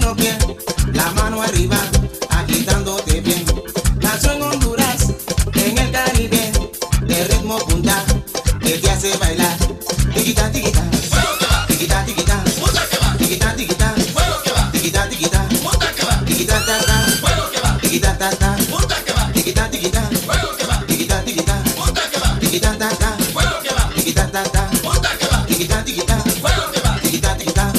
los pies, la mano arriba, agitándote bien. Nació en Honduras, en el Caribe, de ritmo punta, que te hace bailar. Tiquita, tiquita, tiquita, tiquita, tiquita, tiquita, tiquita, tiquita, tiquita, tata, tiquita, tata, tiquita, tiquita, tiquita, tiquita, tiquita, tata, tiquita, tata, tiquita, tiquita, tiquita, tiquita.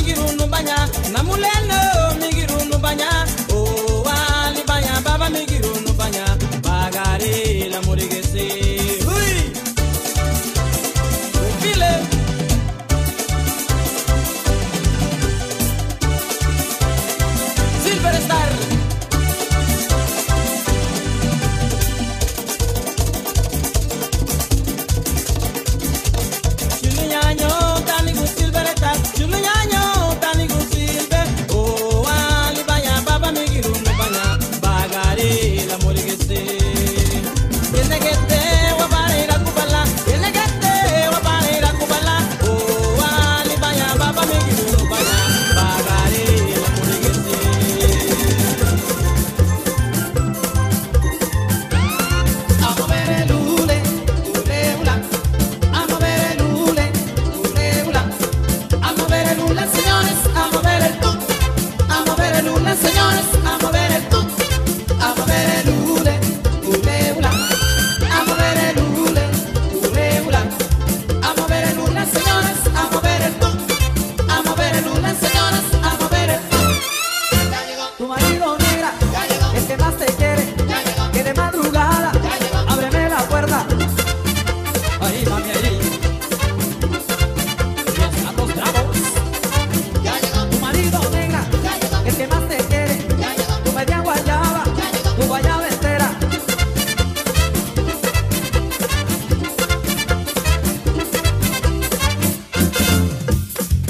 Namulelo migiru nubanya, oh ali baya baba migiru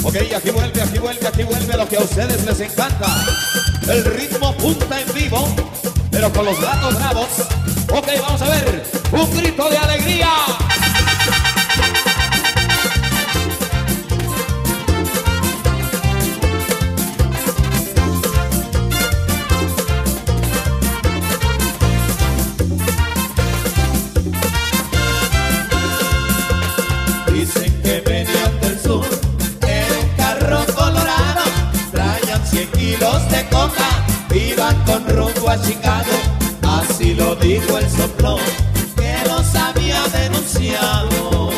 Ok, aquí vuelve lo que a ustedes les encanta. El ritmo punta en vivo, pero con los gatos bravos. Ok, vamos a ver, un grito de alegría. Dicen que venían del sur en un carro colorado, traían 100 kilos de coca, iban con rumbo a Chicago. Así lo dijo el soplón que los había denunciado.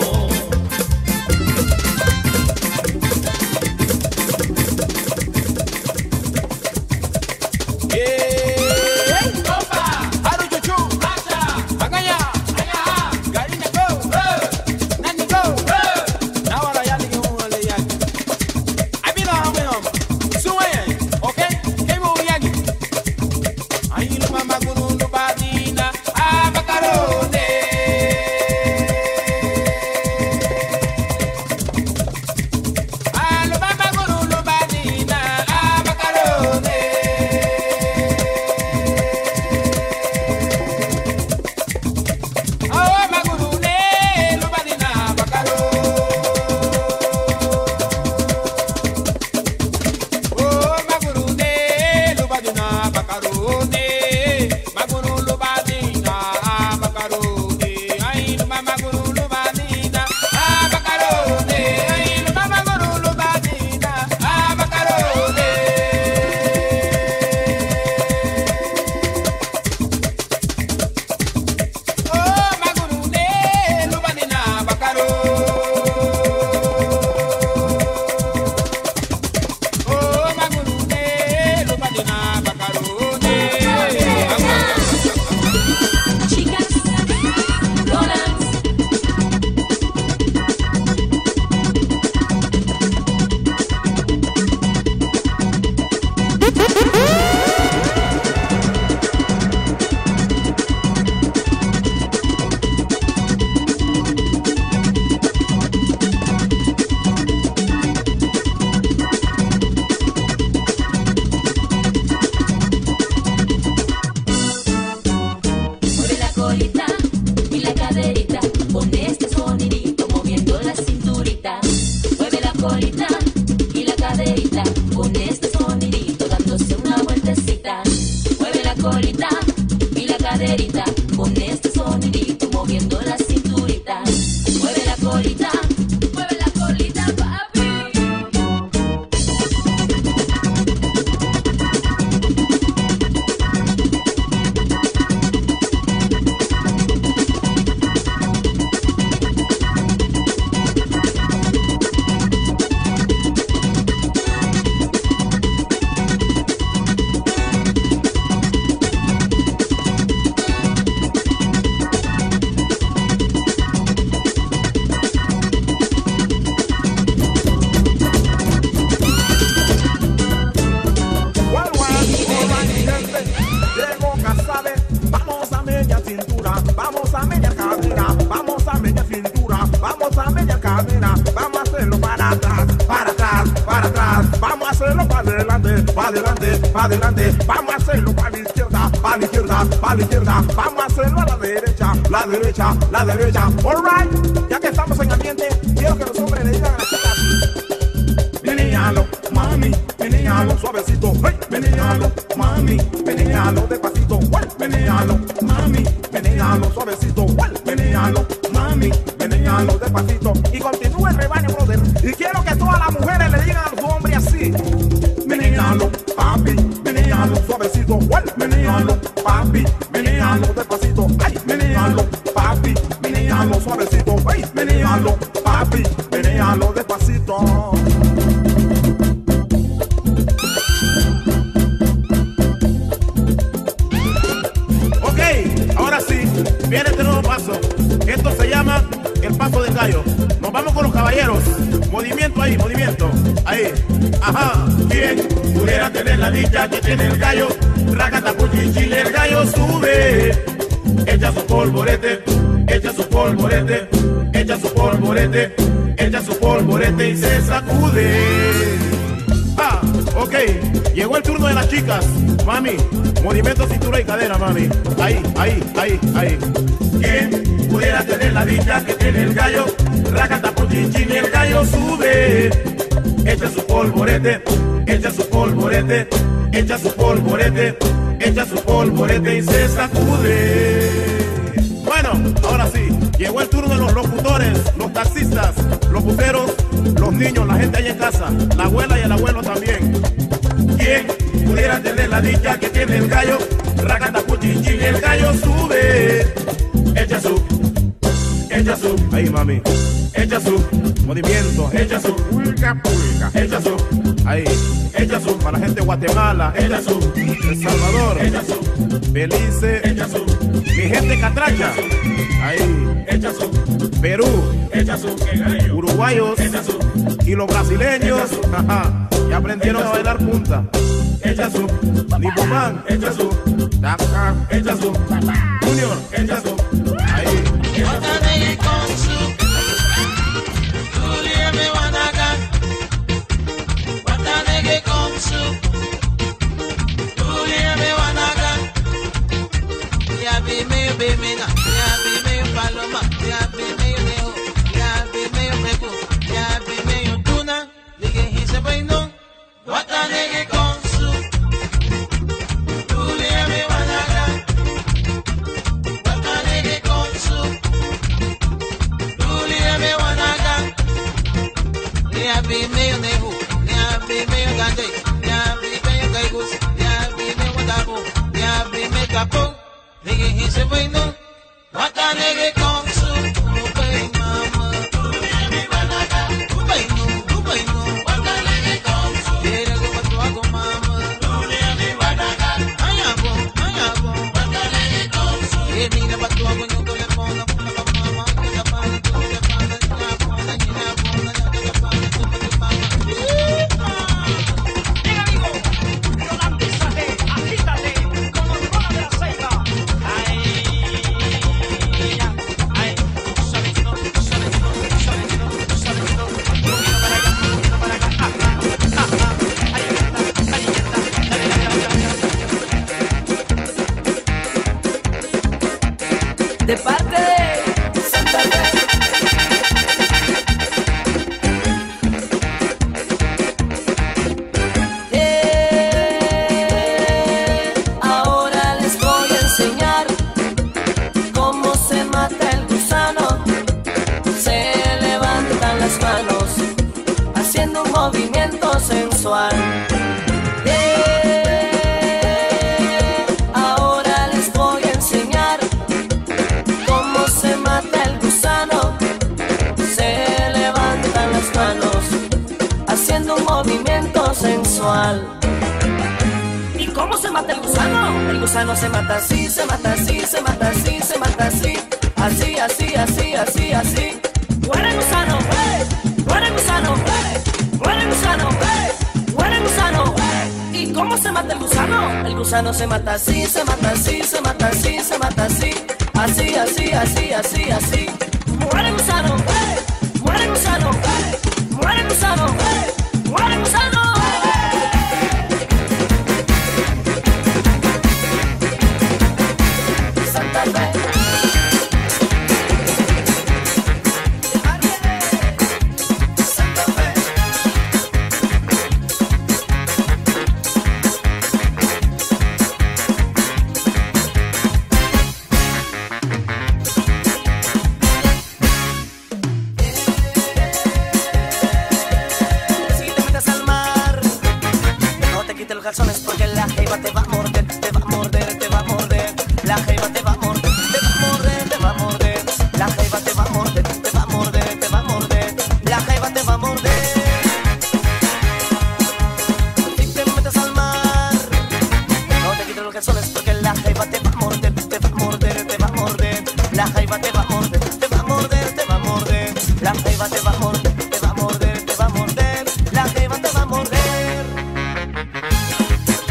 Adelante, vamos a hacerlo para la izquierda, para la izquierda, para la izquierda, vamos a hacerlo a la derecha, la derecha, la derecha. Alright, ya que estamos en ambiente, quiero que los hombres le digan a las chicas: menéalo, mami, menéalo suavecito, hey, menéalo, mami, menéalo despacito, hey, menéalo, mami, menéalo suavecito, hey, menéalo, mami, menéalo despacito. Y continúe el rebaño, brother. Y quiero que todas las mujeres le digan a los hombres así: menéalo, papi, menéalo suavecito, well, menéalo, papi, menéalo despacito, ay, menéalo, papi, menéalo suavecito, ay, menéalo, papi, menéalo despacito. Ok, ahora sí, viene este nuevo paso. Esto se llama el paso del gallo. Nos vamos con los caballeros. Movimiento ahí, movimiento. Ahí. Ajá. ¿Quién pudiera tener la dicha que tiene el gallo? Racatapuchichile, el gallo sube. Echa su polvorete, echa su polvorete, echa su polvorete, echa su polvorete y se sacude. Ah, ok, llegó el turno de las chicas. Mami, movimiento cintura y cadera, mami. Ahí, ahí, ahí, ahí. ¿Quién pudiera tener la dicha que tiene el gallo? Racatapuchinchín y el gallo sube. Echa su polvorete, echa su polvorete, echa su polvorete, echa su polvorete y se sacude. Bueno, ahora sí, llegó el turno de los locutores, los taxistas, los buceros, los niños, la gente ahí en casa, la abuela y el abuelo también. ¿Quién pudiera tener la dicha que tiene el gallo? Racatapuchinchín y el gallo sube. Echa su, ahí mami, echa su movimiento, echa su pulga, pulga, echa su, ahí, echa su, para la gente de Guatemala, echa su, El Salvador, echa su, Belice, echa su, mi gente catracha, ahí, echa su, Perú, echa su, uruguayos, echa su, y los brasileños, ajá, ya aprendieron a bailar punta, echa su, Nipomán, echa su, Dakar, echa su, Junior, echa su, ahí. De parte de Santa Fe. Ahora les voy a enseñar cómo se mata el gusano. Se levantan las manos haciendo un movimiento sensual. Movimiento sensual. ¿Y cómo se mata el gusano? El gusano se mata así, se mata así, se mata así, se mata así. Así, así, así, así, así. ¡Muere gusano! ¡Muere gusano! ¡Muere gusano! ¡Muere gusano! ¿Y cómo se mata el gusano? El gusano se mata así, se mata así, se mata así, se mata así. Así, así, así, así, así. ¡Muere gusano! ¡Muere gusano! ¡Muere gusano! ¡Muere gusano! Santa Fe. Santa Fe. Calzones porque la jaiba te va a morder, te va a morder, te va a morder. La jaiba te va a morder, te va a morder, te va a morder. La jaiba te va a morder, te va a morder, te va a morder. La jaiba te va a morder. Si te metes al mar, no te quites los calzones porque la jaiba te va a morder, te va a morder, te va a morder. La jaiba te va a morder, te va a morder, te va a morder. La jaiba te va a morder, te va a morder, te va a morder. La jaiba te va a morder.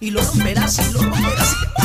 y lo romperás y lo romperás.